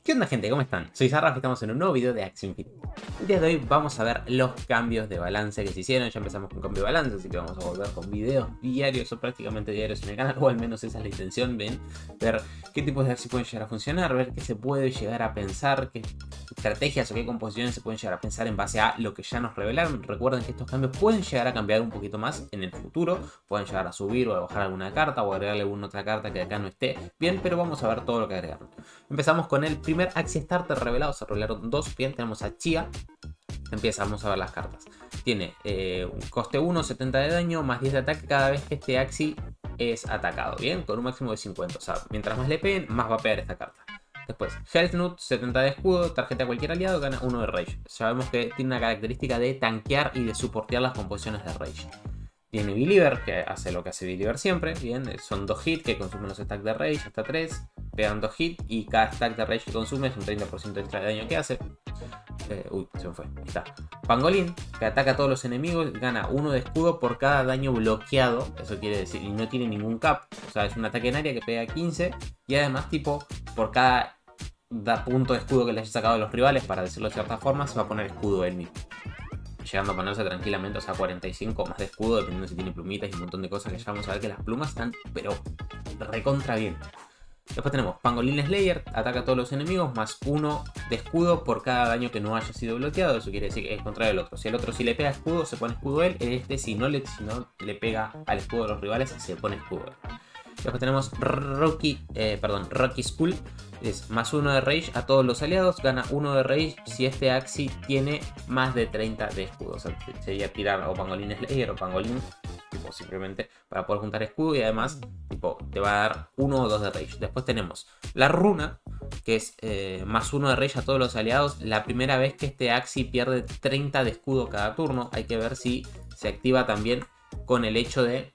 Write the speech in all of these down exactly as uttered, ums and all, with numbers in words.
¿Qué onda, gente? ¿Cómo están? Soy Sarraf y estamos en un nuevo video de Axie Infinity. El día de hoy vamos a ver los cambios de balance que se hicieron. Ya empezamos con cambio de balance, así que vamos a volver con videos diarios o prácticamente diarios en el canal, o al menos esa es la intención. Ven, ver qué tipos de Axie pueden llegar a funcionar, ver qué se puede llegar a pensar, qué estrategias o qué composiciones se pueden llegar a pensar en base a lo que ya nos revelaron. Recuerden que estos cambios pueden llegar a cambiar un poquito más en el futuro, pueden llegar a subir o a bajar alguna carta o agregarle alguna otra carta que acá no esté bien, pero vamos a ver todo lo que agregaron. Empezamos con el primer Axie Starter revelado. Se revelaron dos. Bien, tenemos a Chia. Empezamos a ver las cartas. Tiene eh, un coste uno, setenta de daño, más diez de ataque cada vez que este Axie es atacado. Bien, con un máximo de cincuenta. O sea, mientras más le peguen, más va a pegar esta carta. Después, Health Nut, setenta de escudo, tarjeta a cualquier aliado, gana uno de Rage. Sabemos que tiene una característica de tanquear y de soportear las composiciones de Rage. Tiene Believer, que hace lo que hace Believer siempre. Bien, son dos hits que consumen los stacks de Rage, hasta tres. Pegan dos hits y cada stack de Rage que consume es un treinta por ciento extra de daño que hace. Eh, uy, se me fue. Ahí está. Pangolin, que ataca a todos los enemigos, gana uno de escudo por cada daño bloqueado. Eso quiere decir, y no tiene ningún cap. O sea, es un ataque en área que pega quince. Y además, tipo, por cada da punto de escudo que le haya sacado a los rivales, para decirlo de cierta forma, se va a poner escudo él mismo. Llegando a ponerse tranquilamente, o sea, cuarenta y cinco más de escudo, dependiendo si tiene plumitas y un montón de cosas que ya vamos a ver que las plumas están, pero recontra bien. Después tenemos Pangolin Slayer, ataca a todos los enemigos, más uno de escudo por cada daño que no haya sido bloqueado. Eso quiere decir que es contrario al otro. Si el otro sí le pega escudo, se pone escudo él. Este, si no le, si no le pega al escudo de los rivales, se pone escudo él. Después tenemos Rocky, eh, perdón, Rocky Skull. Es más uno de Rage a todos los aliados. Gana uno de Rage si este Axie tiene más de treinta de escudo. O sea, sería tirar o Pangolin Slayer o Pangolin, tipo, simplemente para poder juntar escudo. Y además, tipo, te va a dar uno o dos de Rage. Después tenemos la runa, que es eh, más uno de Rage a todos los aliados. La primera vez que este Axie pierde treinta de escudo cada turno. Hay que ver si se activa también con el hecho de,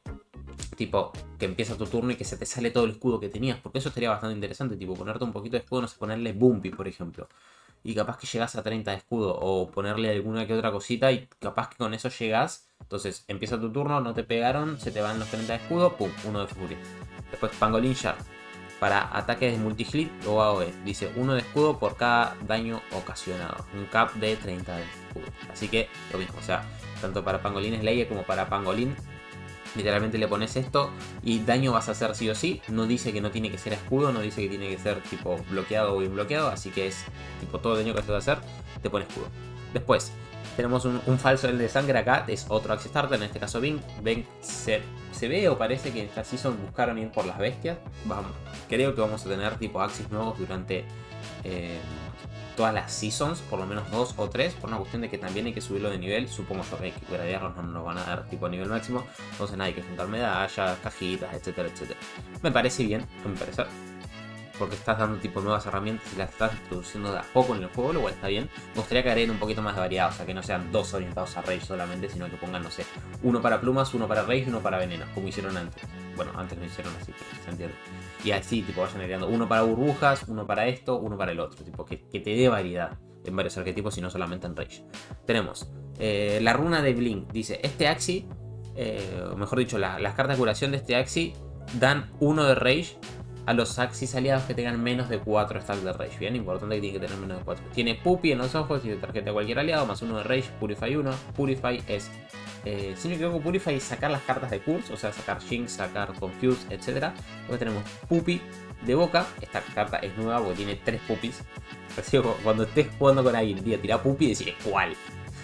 tipo, que empieza tu turno y que se te sale todo el escudo que tenías. Porque eso estaría bastante interesante. Tipo, ponerte un poquito de escudo, no sé, ponerle Bumpy, por ejemplo. Y capaz que llegas a treinta de escudo. O ponerle alguna que otra cosita y capaz que con eso llegas. Entonces, empieza tu turno, no te pegaron, se te van los treinta de escudo, pum, uno de furia. Después, Pangolin Shard. Para ataques de multi-hit o A O E. Dice uno de escudo por cada daño ocasionado. Un cap de treinta de escudo. Así que, lo mismo. O sea, tanto para Pangolin Slayer como para Pangolin, literalmente le pones esto y daño vas a hacer sí o sí. No dice que no tiene que ser escudo, no dice que tiene que ser tipo bloqueado o bien bloqueado. Así que es tipo todo el daño que se va a hacer, te pone escudo. Después tenemos un, un falso el de sangre acá, es otro Axie Starter, en este caso Bing. Ven, se, se ve o parece que en esta season buscaron ir por las bestias. Vamos, creo que vamos a tener tipo Axies nuevos durante eh, todas las seasons, por lo menos dos o tres, por una cuestión de que también hay que subirlo de nivel. Supongo yo que gradearlos no nos van a dar tipo a nivel máximo, entonces nada, hay que juntar medallas, cajitas, etcétera, etcétera. Me parece bien, a mi parecer, porque estás dando tipo nuevas herramientas y las estás introduciendo de a poco en el juego, lo cual está bien. Me gustaría que agreguen un poquito más de variedad, o sea, que no sean dos orientados a Rage solamente, sino que pongan, no sé, uno para plumas, uno para Rage y uno para venenos, como hicieron antes. Bueno, antes no hicieron así, pero se entiende. Y así, tipo, vayan agregando uno para burbujas, uno para esto, uno para el otro, tipo, que, que te dé variedad en varios arquetipos y no solamente en Rage. Tenemos eh, la runa de Blink, dice, este Axie, eh, o mejor dicho, la, las cartas de curación de este Axie dan uno de Rage a los Axies aliados que tengan menos de cuatro stacks de Rage. Bien, importante que tiene que tener menos de cuatro. Tiene Puppy en los ojos, tiene tarjeta de cualquier aliado, más uno de Rage, Purify uno. Purify es, eh, si no me equivoco, Purify es sacar las cartas de Curse, o sea, sacar Jinx, sacar Confuse, etcétera. Luego tenemos Puppy de boca. Esta carta es nueva porque tiene tres Puppies. Así que cuando estés jugando con alguien, tira, tira Puppy y decir cuál.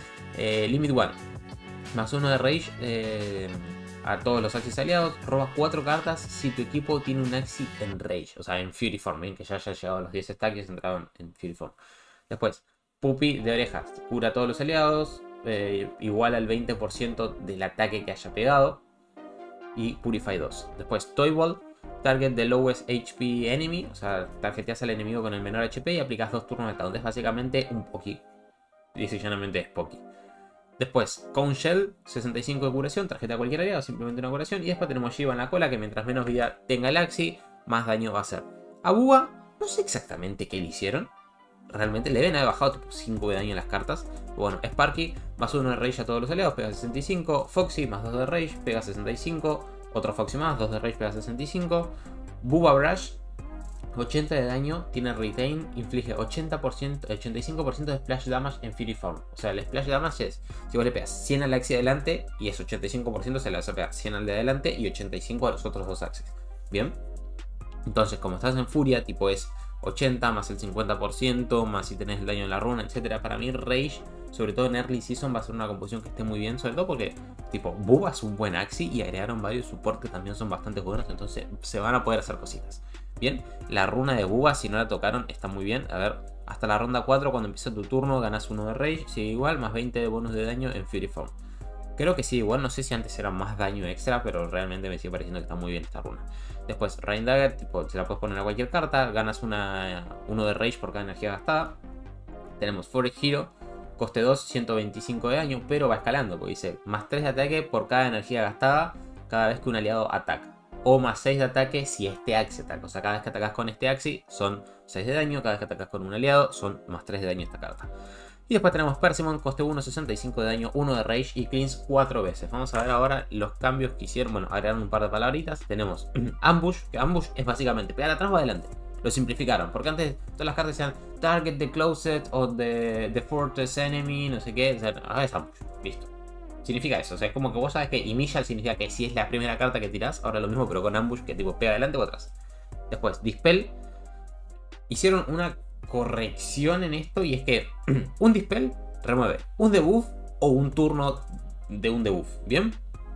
Eh, Limit one, más uno de Rage. Eh, a todos los Axies aliados, robas cuatro cartas si tu equipo tiene un Axie en Rage, o sea, en Fury Form, bien que ya haya llegado a los diez stacks y entraron en Fury Form. Después, Puppy de orejas, cura a todos los aliados, eh, igual al veinte por ciento del ataque que haya pegado, y Purify dos. Después, Toy Ball, target the lowest H P enemy, o sea, tarjeteas al enemigo con el menor H P y aplicas dos turnos de estado. Entonces, básicamente, un Poki. Dice llanamente es Poki. Después, Cone Shell, sesenta y cinco de curación, tarjeta de cualquier aliado, simplemente una curación. Y después tenemos Shiva en la cola, que mientras menos vida tenga el Axie, más daño va a hacer. A Bua, no sé exactamente qué le hicieron. Realmente le deben haber bajado tipo cinco de daño en las cartas. Bueno, Sparky, más uno de Rage a todos los aliados, pega sesenta y cinco. Foxy, más dos de Rage, pega sesenta y cinco. Otro Foxy más, dos de Rage, pega sesenta y cinco. Bubba Brush, ochenta de daño, tiene retain, inflige ochenta por ciento, ochenta y cinco por ciento de splash damage en Fury Form. O sea, el splash damage es, si vos le pegas cien al axis de adelante, y es ochenta y cinco por ciento, se le vas a pegar cien al de adelante y ochenta y cinco a los otros dos axis. Bien. Entonces, como estás en furia, tipo es ochenta más el cincuenta por ciento, más si tenés el daño en la runa, etcétera. Para mí, Rage, sobre todo en Early Season, va a ser una composición que esté muy bien, sobre todo porque, tipo, Bubba es un buen axi y agregaron varios supports que también son bastante buenos, entonces se van a poder hacer cositas. Bien, la runa de Bubba, si no la tocaron, está muy bien. A ver, hasta la ronda cuatro, cuando empieza tu turno, ganas uno de Rage, sigue igual, más veinte de bonus de daño en Fury Form. Creo que sí, igual, no sé si antes era más daño extra, pero realmente me sigue pareciendo que está muy bien esta runa. Después, Rain Dagger, tipo, se la puedes poner a cualquier carta, ganas una, uno de Rage por cada energía gastada. Tenemos Forest Hero, coste dos, ciento veinticinco de daño, pero va escalando, porque dice más tres de ataque por cada energía gastada cada vez que un aliado ataca. O más seis de ataque si este axi ataca. O sea, cada vez que atacas con este axi son seis de daño, cada vez que atacas con un aliado son más tres de daño esta carta. Y después tenemos Persimmon, coste uno, sesenta y cinco de daño, uno de Rage y Cleanse cuatro veces. Vamos a ver ahora los cambios que hicieron. Bueno, agregaron un par de palabritas. Tenemos Ambush, que Ambush es básicamente pegar atrás o adelante. Lo simplificaron, porque antes todas las cartas decían Target the Closet o the, the Fortress Enemy, no sé qué. O sea, ahora es Ambush, listo. Significa eso, o sea, es como que vos sabes que Initial significa que si es la primera carta que tirás, ahora lo mismo pero con Ambush, que tipo pega adelante o atrás. Después, Dispel. Hicieron una corrección en esto y es que un Dispel remueve un debuff o un turno de un debuff, ¿bien?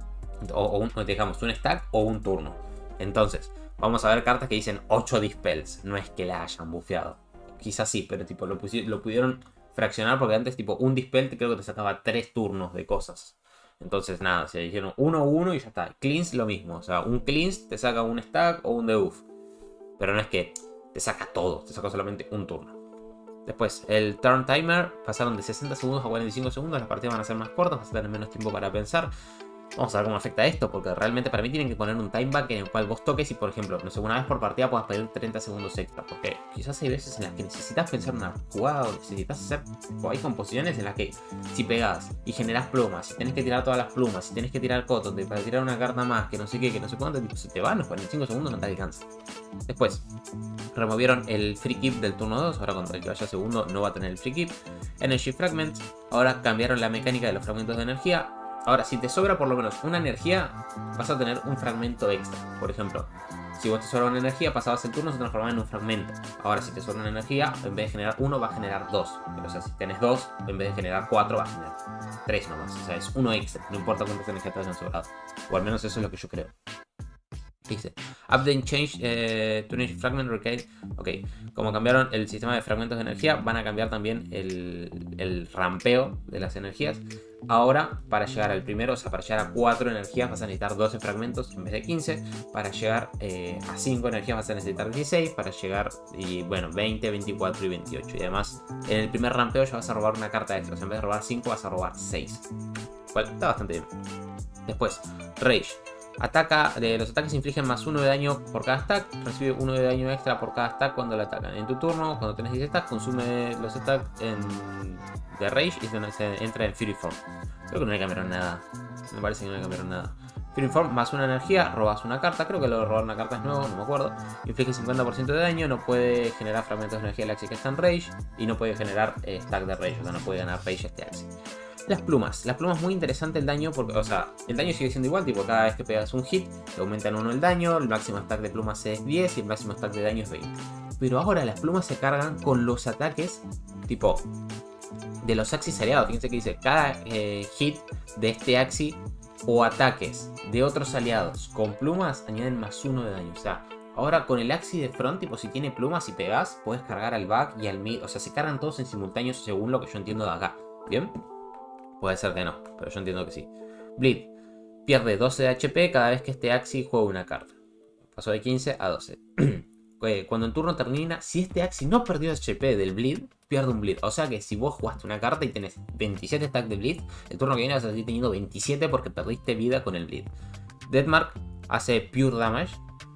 O, o un, digamos, un stack o un turno. Entonces, vamos a ver cartas que dicen ocho Dispels, no es que la hayan bufeado. Quizás sí, pero tipo lo, lo pudieron fraccionar porque antes tipo un Dispel creo que te sacaba tres turnos de cosas. Entonces nada, se dijeron uno uno y ya está. Cleanse lo mismo, o sea, un Cleanse te saca un stack o un debuff. Pero no es que te saca todo, te saca solamente un turno. Después, el Turn Timer, pasaron de sesenta segundos a cuarenta y cinco segundos, las partidas van a ser más cortas, vas a tener menos tiempo para pensar. Vamos a ver cómo afecta esto, porque realmente para mí tienen que poner un timeback en el cual vos toques y, por ejemplo, no sé, una vez por partida puedas pedir treinta segundos extra. Porque quizás hay veces en las que necesitas pensar una jugada o necesitas hacer... O hay composiciones en las que si pegas y generas plumas, si tenés que tirar todas las plumas, si tenés que tirar coton para tirar una carta más, que no sé qué, que no sé cuánto, tipo, se te van los cuarenta y cinco segundos, no te alcanza. Después, removieron el free keep del turno dos, ahora contra el que vaya segundo no va a tener el free keep. Energy Fragments, ahora cambiaron la mecánica de los fragmentos de energía. Ahora, si te sobra por lo menos una energía, vas a tener un fragmento extra. Por ejemplo, si vos te sobra una energía, pasabas el turno, se transformaba en un fragmento. Ahora, si te sobra una energía, en vez de generar uno, va a generar dos. Pero, o sea, si tenés dos, en vez de generar cuatro, va a generar tres nomás. O sea, es uno extra, no importa cuántas energías te hayan sobrado. O al menos eso es lo que yo creo. Dice, update change eh, to energy fragment recade. Ok, como cambiaron el sistema de fragmentos de energía, van a cambiar también el, el rampeo de las energías. Ahora, para llegar al primero, o sea, para llegar a cuatro energías vas a necesitar doce fragmentos en vez de quince. Para llegar eh, a cinco energías vas a necesitar dieciséis. Para llegar, y bueno, veinte, veinticuatro y veintiocho. Y además, en el primer rampeo ya vas a robar una carta extra. O sea, en vez de robar cinco, vas a robar seis. Cual está bastante bien. Después, Rage. Ataca, de los ataques infligen más uno de daño por cada stack, recibe uno de daño extra por cada stack cuando le atacan. En tu turno, cuando tenés diez stacks, consume los stacks en, de Rage y se, se entra en Fury Form. Creo que no le cambiaron nada, me parece que no le cambiaron nada. Fury Form más una energía, robas una carta, creo que lo de robar una carta es nuevo, no me acuerdo. Inflige cincuenta por ciento de daño, no puede generar fragmentos de energía el Axi que está en Rage y no puede generar eh, stack de Rage, o sea, no puede ganar Rage este Axi. Las plumas. Las plumas muy interesante el daño porque, o sea, el daño sigue siendo igual, tipo cada vez que pegas un hit, te aumentan uno el daño, el máximo stack de plumas es diez y el máximo stack de daño es veinte. Pero ahora las plumas se cargan con los ataques, tipo, de los axis aliados. Fíjense que dice, cada eh, hit de este axi o ataques de otros aliados con plumas añaden más uno de daño. O sea, ahora con el axi de front, tipo, si tiene plumas y pegas, puedes cargar al back y al mid. O sea, se cargan todos en simultáneo según lo que yo entiendo de acá. ¿Bien? Puede ser que no, pero yo entiendo que sí. Bleed. Pierde doce de H P cada vez que este Axi juega una carta. Pasó de quince a doce. Cuando el turno termina, si este Axi no perdió H P del Bleed, pierde un Bleed. O sea que si vos jugaste una carta y tenés veintisiete stacks de Bleed, el turno que viene vas a seguir teniendo veintisiete porque perdiste vida con el Bleed. Deathmark hace Pure Damage.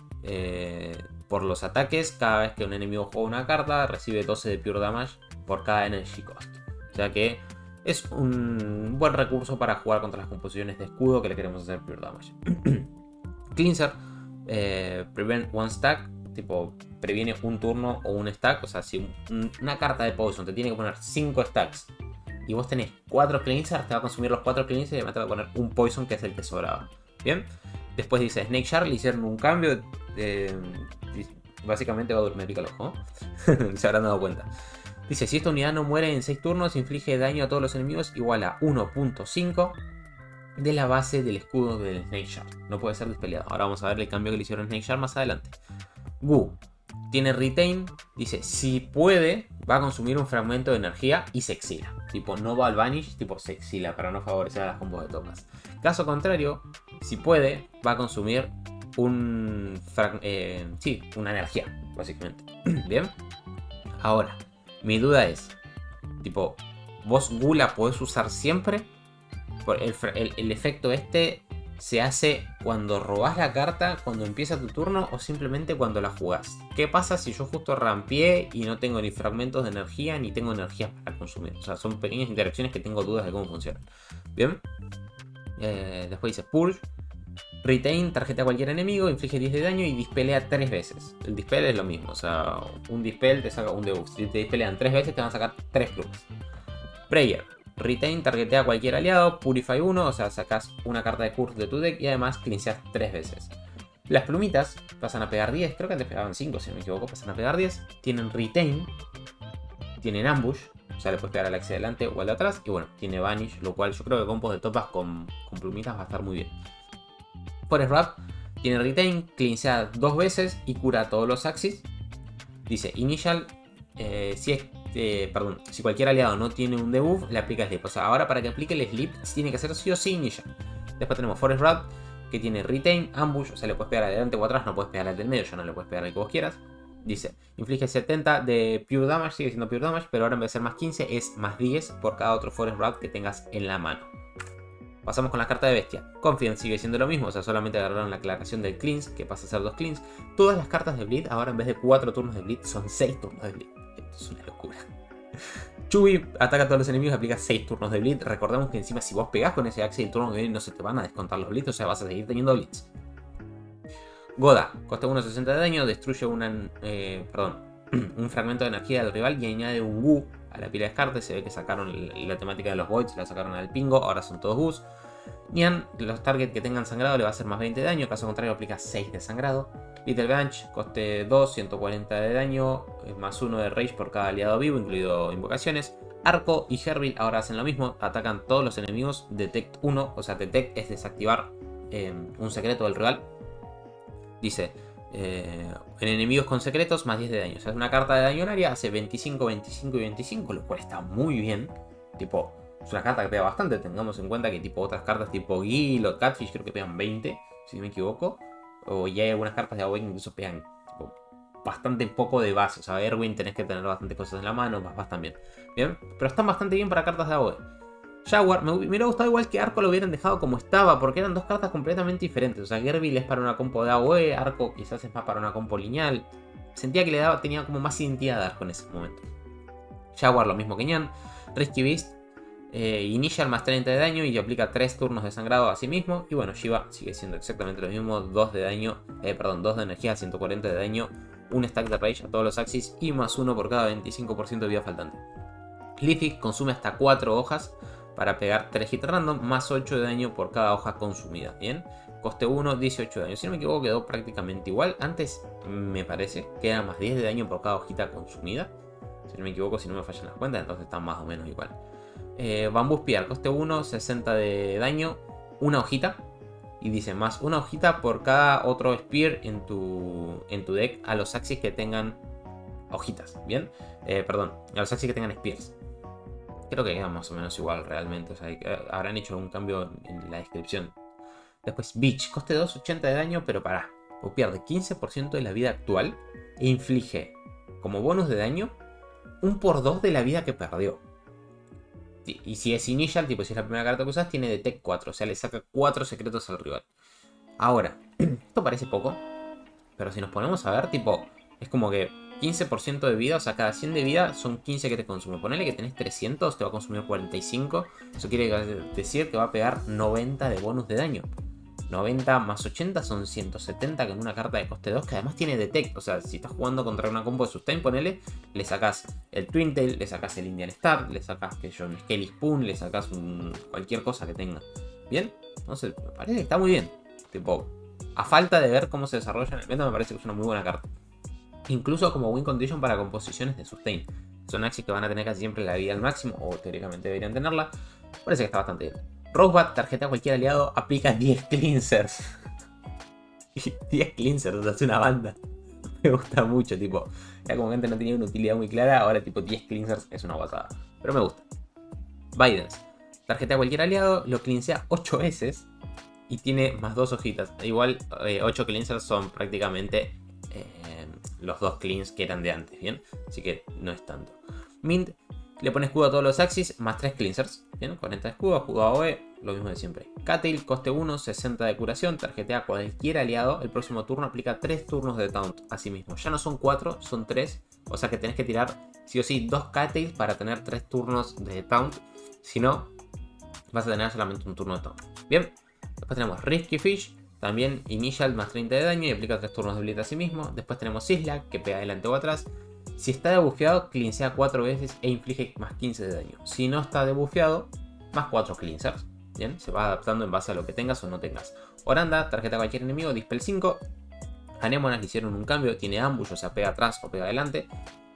Eh, por los ataques, cada vez que un enemigo juega una carta, recibe doce de Pure Damage por cada Energy Cost. O sea que es un buen recurso para jugar contra las composiciones de escudo que le queremos hacer Pure Damage. Cleanser. Eh, prevent one stack. Tipo, previene un turno o un stack. O sea, si un, una carta de Poison te tiene que poner cinco stacks y vos tenés cuatro cleansers, te va a consumir los cuatro cleansers y además te va a poner un Poison que es el que sobraba. Bien. Después dice Snake Charm, le hicieron un cambio. Eh, básicamente va a dormir pica el ojo. Se habrán dado cuenta. Dice, si esta unidad no muere en seis turnos, inflige daño a todos los enemigos igual a uno punto cinco de la base del escudo del Snake Charm. No puede ser dispeleado. Ahora vamos a ver el cambio que le hicieron a Snake Charm más adelante. Gu tiene Retain. Dice, si puede, va a consumir un fragmento de energía y se exila. Tipo, no va al Vanish, tipo se exila para no favorecer a las combos de tocas. Caso contrario, si puede, va a consumir un eh, sí, una energía, básicamente. Bien. Ahora, mi duda es, tipo, ¿vos Gu la podés usar siempre? El, el, el efecto este se hace cuando robás la carta, cuando empieza tu turno o simplemente cuando la jugás. ¿Qué pasa si yo justo rampeé y no tengo ni fragmentos de energía ni tengo energía para consumir? O sea, son pequeñas interacciones que tengo dudas de cómo funcionan. Bien. Eh, después dice Purge. Retain, tarjeta a cualquier enemigo, inflige diez de daño y dispelea tres veces. El dispel es lo mismo, o sea, un dispel te saca un debuff. Si te dispelean tres veces te van a sacar tres plumas. Prayer. Retain, targetea a cualquier aliado, Purify uno, o sea, sacas una carta de curse de tu deck y además cleanseas tres veces. Las plumitas pasan a pegar diez, creo que antes pegaban cinco si no me equivoco, pasan a pegar diez. Tienen Retain, tienen Ambush, o sea, le puedes pegar al axe de adelante o al de atrás. Y bueno, tiene Vanish, lo cual yo creo que combos de topas con, con plumitas va a estar muy bien. Forest Wrap tiene Retain, cleansea dos veces y cura a todos los Axis. Dice Initial, eh, si es, eh, perdón, si cualquier aliado no tiene un debuff, le aplica Sleep. O sea, ahora para que aplique el Sleep tiene que hacer sí o sí Initial. Después tenemos Forest Wrap, que tiene Retain, Ambush, o sea, le puedes pegar adelante o atrás, no puedes pegar al del medio, ya no le puedes pegar al que vos quieras. Dice, inflige setenta de Pure Damage, sigue siendo Pure Damage, pero ahora en vez de ser más quince es más diez por cada otro Forest Wrap que tengas en la mano. Pasamos con la carta de bestia. Confidence sigue siendo lo mismo, o sea, solamente agarraron la aclaración del cleanse, que pasa a ser dos cleans. Todas las cartas de bleed, ahora en vez de cuatro turnos de bleed, son seis turnos de bleed. Esto es una locura. Chubi ataca a todos los enemigos, aplica seis turnos de bleed. Recordemos que encima si vos pegás con ese axe el turno que viene no se te van a descontar los bleeds, o sea, vas a seguir teniendo bleeds. Goda, costa uno sesenta de daño, destruye una, eh, perdón, un fragmento de energía del rival y añade un Gu a la pila de descarte. Se ve que sacaron la temática de los Voids, la sacaron al pingo, ahora son todos Gus. Nian, los targets que tengan sangrado le va a hacer más veinte de daño, caso contrario aplica seis de sangrado. Little Bunch, coste dos, ciento cuarenta de daño, más uno de rage por cada aliado vivo, incluido invocaciones. Arco y Herbil ahora hacen lo mismo, atacan todos los enemigos, Detect uno, o sea, Detect es desactivar eh, un secreto del rival. Dice, eh, en enemigos con secretos más diez de daño, o sea, es una carta de daño en área, hace veinticinco, veinticinco y veinticinco, lo cual está muy bien, tipo... Es una carta que pega bastante, tengamos en cuenta que tipo otras cartas tipo Gil o Catfish creo que pegan veinte, si no me equivoco. O ya hay algunas cartas de A O E que incluso pegan tipo, bastante poco de base. O sea, Erwin tenés que tener bastante cosas en la mano, vas, vas también. Bien, pero están bastante bien para cartas de A O E. Jaguar, me, me hubiera gustado igual que Arco lo hubieran dejado como estaba, porque eran dos cartas completamente diferentes. O sea, Gerbil es para una compo de A O E, Arco quizás es más para una compo lineal. Sentía que le daba, tenía como más identidad de Arco en ese momento. Jaguar lo mismo que Nian. Risky Beast. Eh, Initial más treinta de daño y aplica tres turnos de sangrado a sí mismo. Y bueno, Shiva sigue siendo exactamente lo mismo. dos de daño, eh, perdón, dos de energía, ciento cuarenta de daño. Un stack de rage a todos los axis y más uno por cada veinticinco por ciento de vida faltante. Leafy consume hasta cuatro hojas para pegar tres hits random, más ocho de daño por cada hoja consumida. Bien, coste uno, dieciocho de daño. Si no me equivoco quedó prácticamente igual. Antes me parece que era más diez de daño por cada hojita consumida. Si no me equivoco, si no me fallan las cuentas, entonces están más o menos igual. Eh, Bamboo Spear, coste uno, sesenta de daño, una hojita. Y dice más una hojita por cada otro Spear en tu, en tu deck a los Axis que tengan hojitas, ¿bien? Eh, perdón, a los Axis que tengan Spears. Creo que queda más o menos igual realmente, o sea, habrán hecho algún cambio en la descripción. Después Beach, coste dos, ochenta de daño, pero pará, o pierde quince por ciento de la vida actual e inflige como bonus de daño un por dos de la vida que perdió. Y si es initial, tipo si es la primera carta que usas, tiene Detect cuatro, o sea, le saca cuatro secretos al rival. Ahora, esto parece poco, pero si nos ponemos a ver, tipo, es como que quince por ciento de vida, o sea, cada cien de vida son quince que te consume. Ponele que tenés trescientos, te va a consumir cuarenta y cinco, eso quiere decir que va a pegar noventa de bonus de daño. noventa más ochenta son ciento setenta con una carta de coste dos que además tiene Detect. O sea, si estás jugando contra una combo de Sustain, ponele, le sacás el Twin Tail, le sacás el Indian Star, le sacás que yo un Skelly Spoon, le sacás un, cualquier cosa que tenga. ¿Bien? Entonces, me parece que está muy bien. Tipo, a falta de ver cómo se desarrolla en el meta, me parece que es una muy buena carta. Incluso como win condition para composiciones de Sustain. Son Axis que van a tener casi siempre la vida al máximo, o teóricamente deberían tenerla. Parece que está bastante bien. Rosebud, tarjeta a cualquier aliado, aplica diez cleansers. diez cleansers, o sea, es una banda. Me gusta mucho, tipo. Ya como que antes no tenía una utilidad muy clara, ahora tipo diez cleansers es una guasada. Pero me gusta. Bidens, tarjeta a cualquier aliado, lo cleansea ocho veces y tiene más dos hojitas. Igual eh, ocho cleansers son prácticamente eh, los dos cleans que eran de antes, ¿bien? Así que no es tanto. Mint, le pone escudo a todos los Axis, más tres cleansers, ¿bien? cuarenta de escudo, escudo A O E, lo mismo de siempre. Cattail, coste uno, sesenta de curación, tarjetea a cualquier aliado, el próximo turno aplica tres turnos de taunt a sí mismo. Ya no son cuatro, son tres, o sea que tenés que tirar sí o sí dos Cattails para tener tres turnos de taunt, si no, vas a tener solamente un turno de taunt. Bien, después tenemos Risky Fish, también Initial más treinta de daño y aplica tres turnos de bleed a sí mismo. Después tenemos Sislak, que pega adelante o atrás. Si está debufeado, cleansea cuatro veces e inflige más quince de daño. Si no está debufeado, más cuatro cleansers. Bien, se va adaptando en base a lo que tengas o no tengas. Oranda, tarjeta a cualquier enemigo, Dispel cinco. Anémonas le hicieron un cambio, tiene ambush, o sea, pega atrás o pega adelante.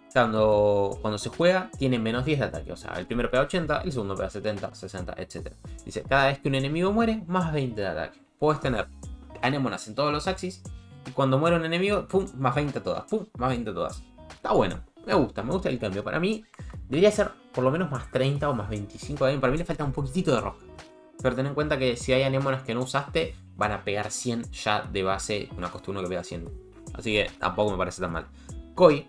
Cuando, cuando se juega, tiene menos diez de ataque. O sea, el primero pega ochenta, el segundo pega setenta, sesenta, etcétera. Dice, cada vez que un enemigo muere, más veinte de ataque. Puedes tener anémonas en todos los axis. Y cuando muere un enemigo, pum, más veinte a todas. Pum, más veinte a todas. Está bueno. Me gusta, me gusta el cambio. Para mí, debería ser por lo menos más treinta o más veinticinco de daño. Para mí le falta un poquitito de rosca. Pero ten en cuenta que si hay anémonas que no usaste, van a pegar cien ya de base. Una coste uno que pega cien. Así que tampoco me parece tan mal. Koi,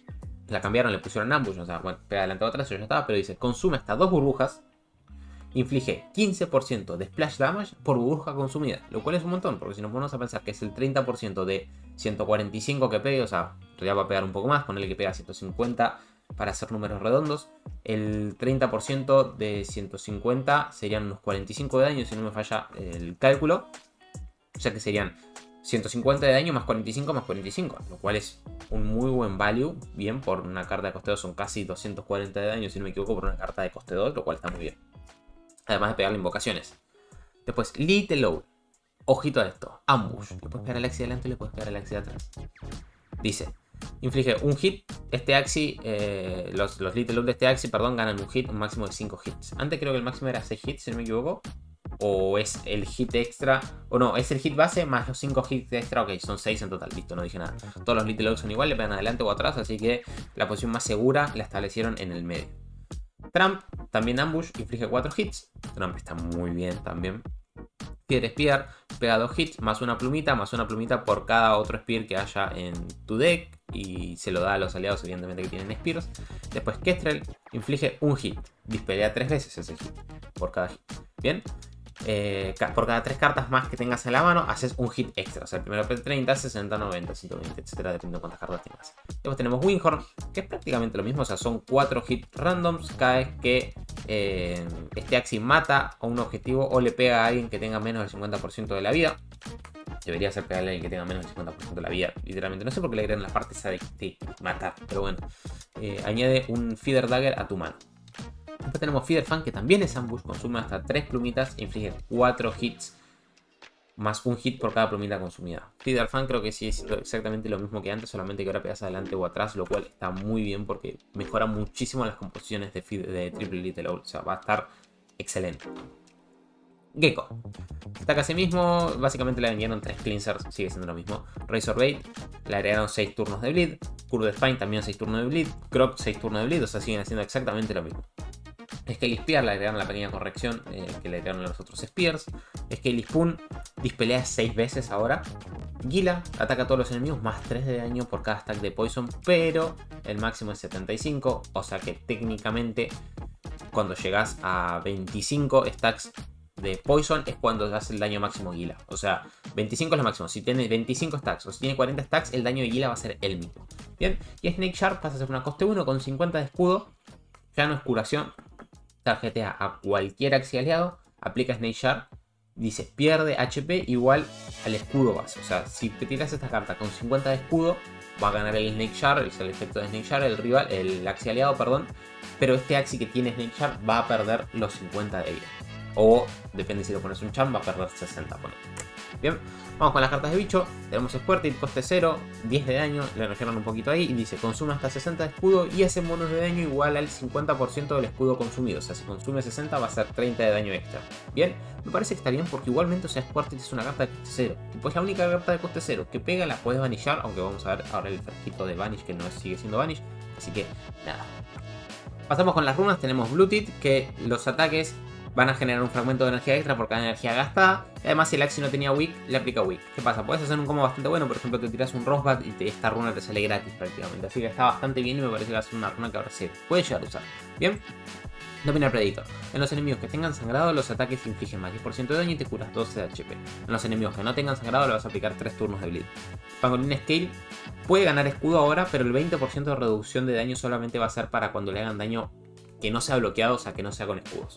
la cambiaron, le pusieron ambush. O sea, bueno, pega adelante o atrás, eso ya estaba. Pero dice, consume hasta dos burbujas. Inflige quince por ciento de splash damage por burbuja consumida. Lo cual es un montón, porque si nos ponemos a pensar que es el treinta por ciento de ciento cuarenta y cinco que pegue, o sea, ya va a pegar un poco más, ponele que pega ciento cincuenta para hacer números redondos. El treinta por ciento de ciento cincuenta serían unos cuarenta y cinco de daño, si no me falla el cálculo. O sea que serían ciento cincuenta de daño más cuarenta y cinco más cuarenta y cinco, lo cual es un muy buen value. Bien, por una carta de coste dos son casi doscientos cuarenta de daño, si no me equivoco, por una carta de coste dos, lo cual está muy bien. Además de pegarle invocaciones. Después, Little Low. Ojito a esto. Ambush. Le puedes pegar al Axi de adelante y le puedes pegar al Axi de atrás. Dice, inflige un hit. Este Axi, eh, los, los Little Low de este Axi, perdón, ganan un hit, un máximo de cinco hits. Antes creo que el máximo era seis hits, si no me equivoco. O es el hit extra. O no, es el hit base más los cinco hits extra. Ok, son seis en total. Listo, no dije nada. Todos los Little Low son igual, le pegan adelante o atrás. Así que la posición más segura la establecieron en el medio. Trump, también ambush, inflige cuatro hits. Trump está muy bien también. Feather Spear, pega dos hits, más una plumita, más una plumita por cada otro Spear que haya en tu deck. Y se lo da a los aliados, evidentemente, que tienen Spears. Después Kestrel, inflige un hit. Dispelea tres veces ese hit, por cada hit. Bien. Eh, por cada tres cartas más que tengas en la mano, haces un hit extra. O sea, el primero P treinta, sesenta, noventa, ciento veinte, etcétera, dependiendo de cuántas cartas tengas. Después tenemos Windhorn, que es prácticamente lo mismo. O sea, son cuatro hits randoms cada vez que eh, este Axi mata a un objetivo o le pega a alguien que tenga menos del cincuenta por ciento de la vida. Debería ser pegarle a alguien que tenga menos del cincuenta por ciento de la vida, literalmente. No sé por qué le agregan la parte esa de, de matar, pero bueno. Eh, añade un Feather Dagger a tu mano. Después tenemos Feather Fan, que también es ambush, consume hasta tres plumitas e inflige cuatro hits, más un hit por cada plumita consumida. Feather Fan creo que sí es exactamente lo mismo que antes, solamente que ahora pegas adelante o atrás, lo cual está muy bien porque mejora muchísimo las composiciones de, de Triple Little Owl. O sea, va a estar excelente. Gecko. Ataca a sí mismo, básicamente le añadieron tres cleansers, sigue siendo lo mismo. Razorbait, le agregaron seis turnos de bleed. Curved Spine también seis turnos de bleed. Croc seis turnos de bleed, o sea, siguen haciendo exactamente lo mismo. Skelly Spear, le agregaron la pequeña corrección eh, que le agregaron a los otros Spears. Skelly Spoon, dispelea seis veces ahora. Gila, ataca a todos los enemigos, más tres de daño por cada stack de Poison, pero el máximo es setenta y cinco, o sea que técnicamente cuando llegas a veinticinco stacks de Poison es cuando hace el daño máximo Gila. O sea, veinticinco es lo máximo. Si tiene veinticinco stacks o si tiene cuarenta stacks, el daño de Gila va a ser el mismo. Bien, y Snake Sharp pasa a ser una coste uno con cincuenta de escudo. Ya no es curación. Tarjetea a cualquier Axi aliado, aplica Snake Sharp dice pierde H P igual al escudo base. O sea, si te tiras esta carta con cincuenta de escudo, va a ganar el Snake Charm, es el efecto de Snake Charm, el rival, el Axi aliado, perdón. Pero este Axi que tiene Snake Charm va a perder los cincuenta de vida. O, depende si lo pones un Charm, va a perder sesenta. Bueno. Bien, vamos con las cartas de bicho. Tenemos Squirtle, coste cero, diez de daño, le refieren un poquito ahí. Y dice, consume hasta sesenta de escudo y hace bonus de daño igual al cincuenta por ciento del escudo consumido. O sea, si consume sesenta va a ser treinta de daño extra. Bien, me parece que está bien porque igualmente, o sea, Squirtle es una carta de coste cero. Tipo, es la única carta de coste cero que pega, la puedes vanishar. Aunque vamos a ver ahora el fresquito de Vanish que no sigue siendo Vanish. Así que, nada. Pasamos con las runas, tenemos Blue Tit, que los ataques van a generar un fragmento de energía extra por cada energía gastada. Además, si el Axi no tenía Weak, le aplica Weak. ¿Qué pasa? Puedes hacer un combo bastante bueno. Por ejemplo, te tiras un Rosebud y te, esta runa te sale gratis prácticamente. Así que está bastante bien y me parece que va a ser una runa que ahora se puede llegar a usar. Bien. Dominar Predator. En los enemigos que tengan sangrado, los ataques infligen más diez por ciento de daño y te curas doce de H P. En los enemigos que no tengan sangrado, le vas a aplicar tres turnos de bleed. Pangolin Scale puede ganar escudo ahora, pero el veinte por ciento de reducción de daño solamente va a ser para cuando le hagan daño que no sea bloqueado, o sea, que no sea con escudos.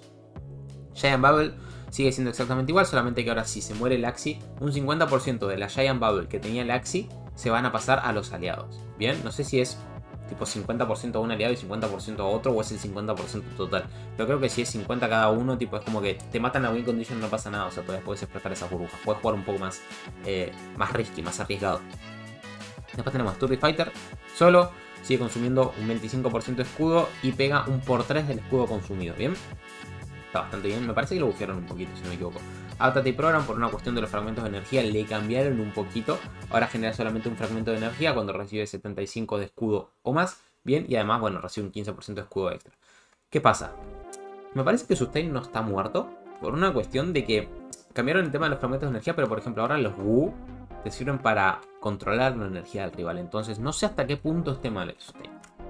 Giant Bubble sigue siendo exactamente igual, solamente que ahora si se muere el Axi, un cincuenta por ciento de la Giant Bubble que tenía el Axi se van a pasar a los aliados. Bien, no sé si es tipo cincuenta por ciento a un aliado y cincuenta por ciento a otro, o es el cincuenta por ciento total. Pero creo que si es cincuenta cada uno, tipo es como que te matan a win condition, no pasa nada, o sea, todavía puedes explotar esas burbujas. Puedes jugar un poco más, eh, más risky, más arriesgado. Después tenemos Turtle Fighter, solo sigue consumiendo un veinticinco por ciento de escudo y pega un por tres del escudo consumido, ¿bien? Está bastante bien, me parece que lo bufiaron un poquito, si no me equivoco. Adaptate Program, por una cuestión de los fragmentos de energía, le cambiaron un poquito. Ahora genera solamente un fragmento de energía cuando recibe setenta y cinco de escudo o más. Bien, y además, bueno, recibe un quince por ciento de escudo extra. ¿Qué pasa? Me parece que Sustain no está muerto por una cuestión de que cambiaron el tema de los fragmentos de energía, pero por ejemplo ahora los Wu te sirven para controlar la energía del rival. Entonces no sé hasta qué punto esté mal el Sustain.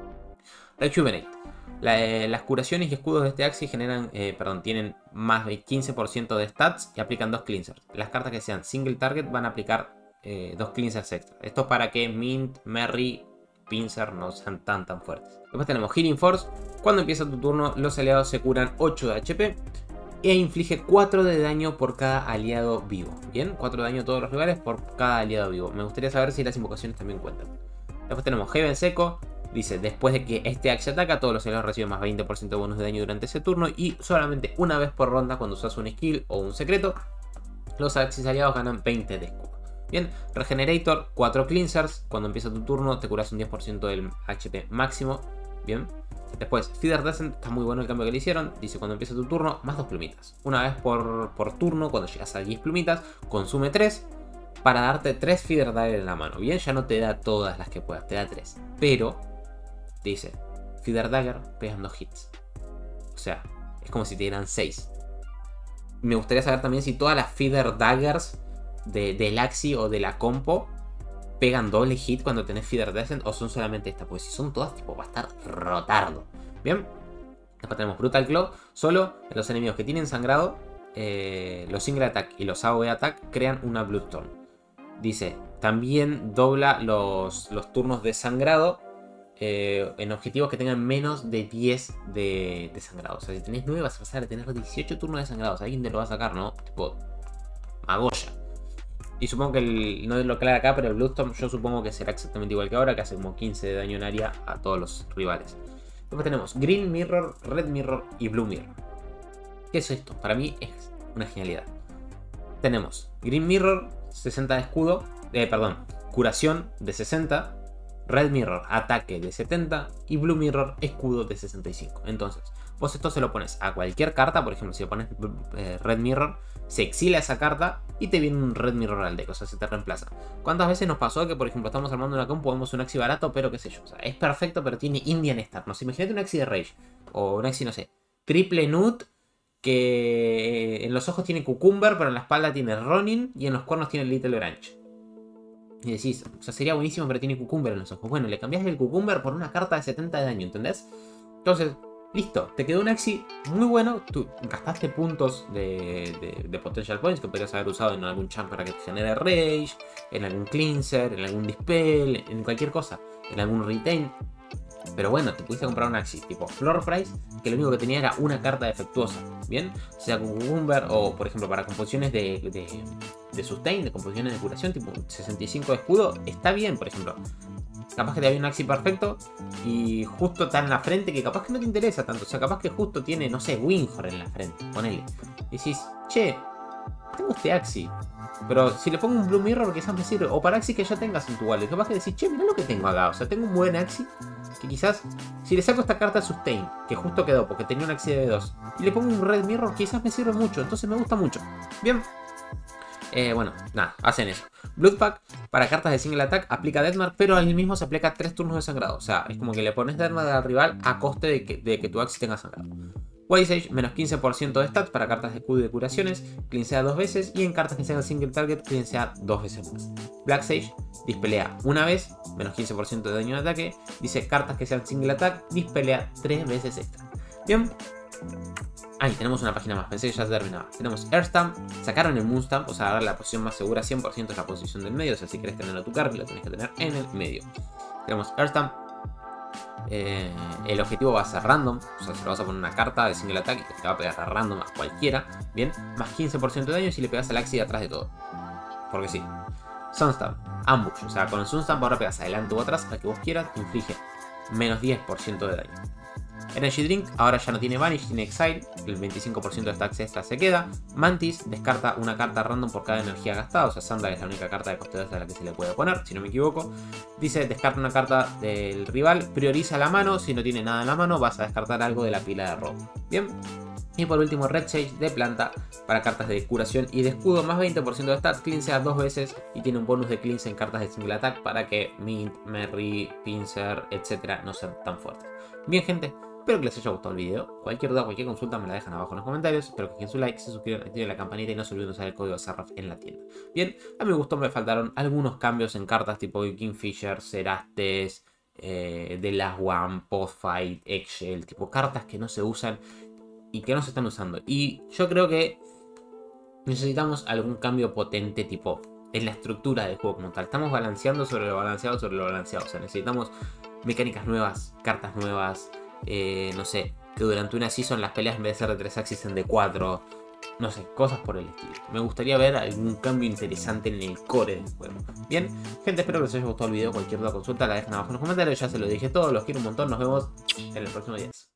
Rejuvenate. La, eh, las curaciones y escudos de este Axi generan, eh, perdón, tienen más de quince por ciento de stats y aplican dos cleansers. Las cartas que sean single target van a aplicar eh, dos cleansers extra. Esto es para que Mint, Merry, Pinsir no sean tan tan fuertes. Después tenemos Healing Force. Cuando empieza tu turno, los aliados se curan ocho de H P e inflige cuatro de daño por cada aliado vivo. Bien, cuatro de daño a todos los rivales por cada aliado vivo. Me gustaría saber si las invocaciones también cuentan. Después tenemos Heaven Seco. Dice, después de que este Axi ataca, todos los aliados reciben más veinte por ciento de bonus de daño durante ese turno. Y solamente una vez por ronda, cuando usas un skill o un secreto, los Axis aliados ganan veinte de escudo. Bien, Regenerator, cuatro cleansers. Cuando empieza tu turno, te curas un diez por ciento del H P máximo. Bien. Después, Feather Descent, está muy bueno el cambio que le hicieron. Dice, cuando empieza tu turno, más dos plumitas. Una vez por, por turno, cuando llegas a diez plumitas, consume tres. Para darte tres Feather Dagger en la mano. Bien, ya no te da todas las que puedas, te da tres. Pero te dice, Feather Dagger pegan dos hits. O sea, es como si te dieran seis. Me gustaría saber también si todas las Feather Daggers de, del Axi o de la compo pegan doble hit cuando tenés Feather Descent o son solamente estas. Pues si son todas, tipo, va a estar rotardo. Bien. Después tenemos Brutal Claw. Solo en los enemigos que tienen sangrado, eh, los Single Attack y los A O E Attack crean una Bloodthorn. Dice, también dobla los, los turnos de sangrado Eh, en objetivos que tengan menos de diez de, de sangrado. O sea, si tenés nueve vas a pasar a tener dieciocho turnos de sangrados. Alguien te lo va a sacar, ¿no? Tipo, Magoya. Y supongo que el, no es lo claro acá, pero el Bloodstorm yo supongo que será exactamente igual que ahora, que hace como quince de daño en área a todos los rivales. Después tenemos Green Mirror, Red Mirror y Blue Mirror. ¿Qué es esto? Para mí es una genialidad. Tenemos Green Mirror, sesenta de escudo, eh, perdón, curación de sesenta. Red Mirror, ataque de setenta y Blue Mirror, escudo de sesenta y cinco. Entonces, vos esto se lo pones a cualquier carta. Por ejemplo, si le pones eh, Red Mirror, se exila esa carta y te viene un Red Mirror al deck, o sea, se te reemplaza. ¿Cuántas veces nos pasó que, por ejemplo, estamos armando una compo, vemos un Axi barato, pero qué sé yo? O sea, es perfecto, pero tiene Indian Star. No sé, imagínate un Axi de Rage, o un Axi, no sé, triple Nut, que en los ojos tiene Cucumber, pero en la espalda tiene Ronin y en los cuernos tiene Little Branch. Y decís, o sea, sería buenísimo, pero tiene Cucumber en los ojos. Bueno, le cambias el Cucumber por una carta de setenta de daño, ¿entendés? Entonces, listo, te quedó un Axi muy bueno. Tú gastaste puntos de, de, de Potential Points que podrías haber usado en algún champ para que te genere Rage, en algún Cleanser, en algún Dispel, en cualquier cosa, en algún Retain. Pero bueno, te pudiste comprar un Axis tipo Floor Price, que lo único que tenía era una carta defectuosa, ¿bien? O sea, con Cucumber o, por ejemplo, para composiciones de, de, de sustain, de composiciones de curación, tipo sesenta y cinco de escudo, está bien, por ejemplo. Capaz que te había un Axi perfecto y justo está en la frente que capaz que no te interesa tanto. O sea, capaz que justo tiene, no sé, Winghor en la frente, ponele. Y decís, che, tengo este Axi, pero si le pongo un Blue Mirror quizás me sirve. O para Axi que ya tengas en tu wallet. Capaz que decís, che, mirá lo que tengo acá. O sea, tengo un buen Axi que quizás, si le saco esta carta Sustain, que justo quedó porque tenía un Axi de B dos, y le pongo un Red Mirror, quizás me sirve mucho. Entonces me gusta mucho. Bien. Eh, bueno, nada, hacen eso. Bloodpack, para cartas de single attack, aplica Deathmark, pero al mismo se aplica tres turnos de sangrado. O sea, es como que le pones Deathmark al rival a coste de que, de que tu Axi tenga sangrado. White Sage, menos quince por ciento de stats para cartas de escudo y de curaciones, cleansea dos veces, y en cartas que sean single target, cleansea dos veces más. Black Sage, dispelea una vez, menos quince por ciento de daño de ataque. Dice cartas que sean single attack, dispelea tres veces extra. Bien. Ahí tenemos una página más, pensé que ya se terminaba. Tenemos Air Stamp, sacaron el Moon Stamp, o sea, ahora la posición más segura cien por ciento es la posición del medio. O sea, si querés tenerlo a tu carry, lo tenés que tener en el medio. Tenemos Air Stamp. Eh, el objetivo va a ser random, o sea, se lo vas a poner una carta de single attack y te va a pegar a random a cualquiera. Bien, más quince por ciento de daño si le pegas al Axi de atrás de todo. Porque sí. Sunstamp, ambush, o sea, con el Sunstamp ahora pegas adelante o atrás al que vos quieras, inflige menos diez por ciento de daño. Energy Drink ahora ya no tiene Vanish, tiene Exile, el veinticinco por ciento de stacks extra se queda. Mantis descarta una carta random por cada energía gastada, o sea, Sandra es la única carta de coste a la que se le puede poner, si no me equivoco. Dice, descarta una carta del rival, prioriza la mano, si no tiene nada en la mano vas a descartar algo de la pila de robo. Bien. Y por último, Red Sage de planta para cartas de curación y de escudo, más veinte por ciento de stats, cleansea dos veces y tiene un bonus de cleanse en cartas de single attack para que Mint, Merry, Pincer, etcétera no sean tan fuertes. Bien, gente. Espero que les haya gustado el video. Cualquier duda, cualquier consulta me la dejan abajo en los comentarios. Espero que dejen su like, se suscriban, activen la campanita y no se olviden de usar el código Sarraf en la tienda. Bien, a mi gusto me faltaron algunos cambios en cartas tipo Kingfisher, Cerastes, eh, The Last One, Podfight, Eggshell, tipo cartas que no se usan y que no se están usando. Y yo creo que necesitamos algún cambio potente tipo en la estructura del juego como tal. Estamos balanceando sobre lo balanceado sobre lo balanceado. O sea, necesitamos mecánicas nuevas, cartas nuevas. Eh, no sé, que durante una season las peleas en vez de ser de tres axis sean de cuatro. No sé, cosas por el estilo. Me gustaría ver algún cambio interesante en el core del juego. Bien, gente, espero que les haya gustado el video. Cualquier duda o consulta la dejan abajo en los comentarios. Ya se lo dije todo, los quiero un montón. Nos vemos en el próximo día.